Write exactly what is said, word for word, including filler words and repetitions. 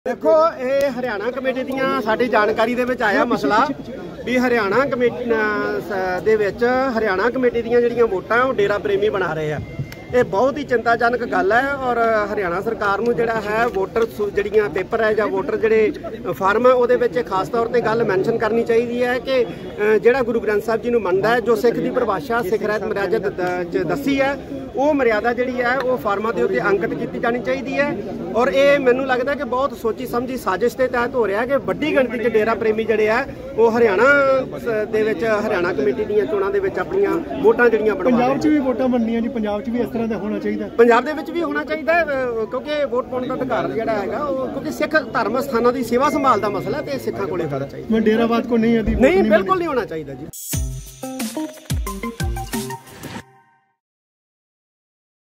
देखो ये हरियाणा कमेटी दियां साडी जानकारी दे विच आया मसला भी हरियाणा कमेटी दे विच हरियाणा कमेटी दियां जिहड़ियां वोटां वो डेरा प्रेमी बना रहे हैं। ये बहुत ही चिंताजनक गल है और हरियाणा सरकार नूं जिहड़ा है वोटर जिहड़ियां पेपर है जां वोटर जिहड़े फार्म है उहदे विच खास तौर पर गल मैंशन करनी चाहिए है कि जिहड़ा गुरु ग्रंथ साहिब जी नूं मनदा है जो सिख दी परिभाषा सिख रहत मर्यादा दसी है वो मर्यादा जिहड़ी है वो फार्मां दे उत्ते अंकित की जानी चाहिए है। और ये मैनूं लगदा कि बहुत सोची समझी साजिश के तहत हो रहा है कि वड्डी गिणती च डेरा प्रेमी जिहड़े है वो हरियाणा दे विच हरियाणा कमेटी दीयां चोणां दे विच अपणीਆਂ वोटां जिहड़ियां बनवा रहे हैं। पंजाब च भी वोटां बननियां जी, पंजाब च भी इस तरह दा होना चाहिए, पंजाब दे विच भी होना चाहिए क्योंकि वोट पाउण दा अधिकार जिहड़ा हैगा क्योंकि सिख धर्म स्थानां दी सेवा संभाल दा मसला ते सिखां कोले होना चाहिए। मैं डेरावाद को नहीं नहीं बिल्कुल नहीं होना चाहिए जी।